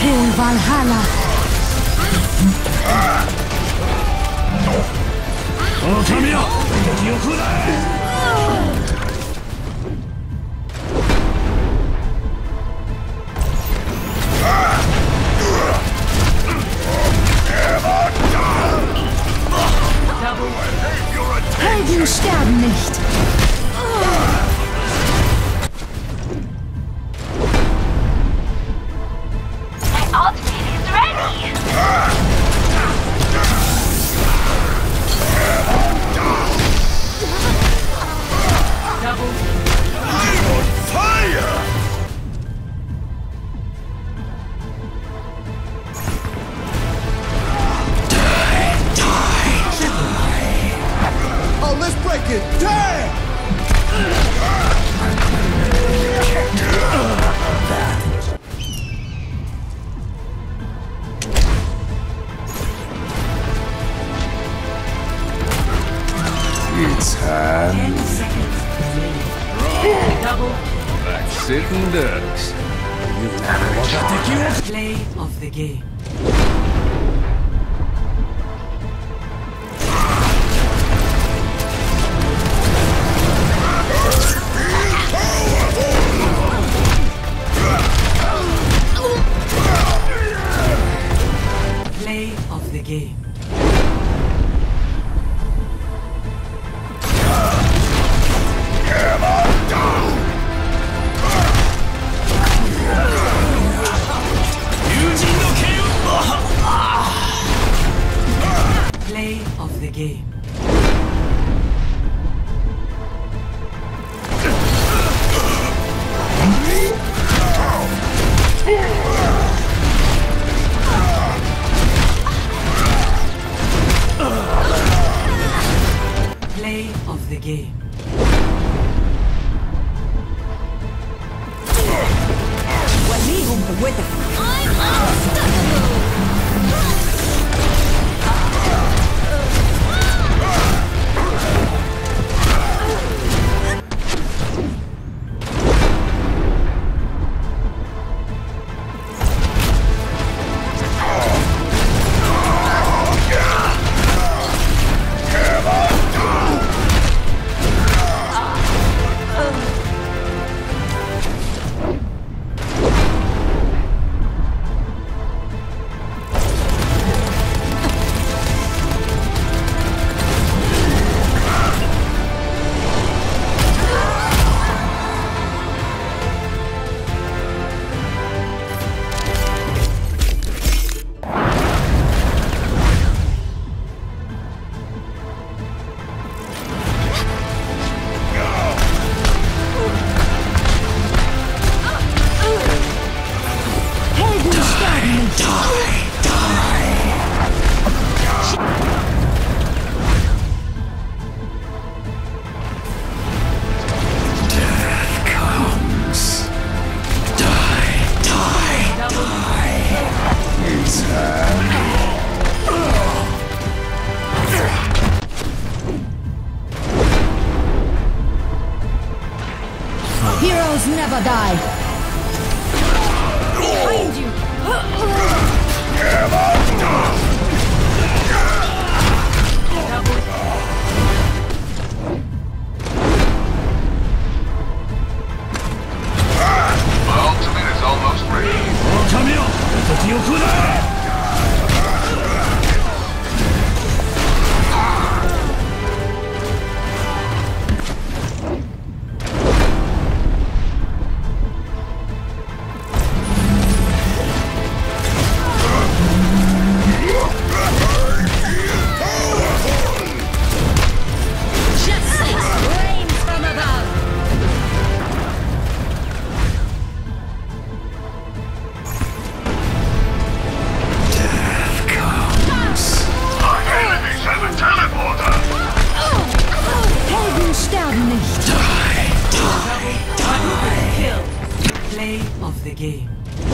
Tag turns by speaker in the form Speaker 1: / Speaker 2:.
Speaker 1: Till Valhalla. Helden sterben nicht.
Speaker 2: My ultimate is ready!
Speaker 3: On fire! Oh, let's break it! Damn! It's time.
Speaker 4: 10 seconds remaining. Double
Speaker 3: Like sitting ducks.
Speaker 4: play of the game. Play of the game. Play of the game. Play of the game.
Speaker 1: I'm unstoppable! Heroes never die. Behind you.
Speaker 3: My ultimate is almost ready.
Speaker 1: Justice reigns from above.
Speaker 3: Our enemies have a teleporter.
Speaker 1: Helden sterben nicht.
Speaker 4: Play of the game.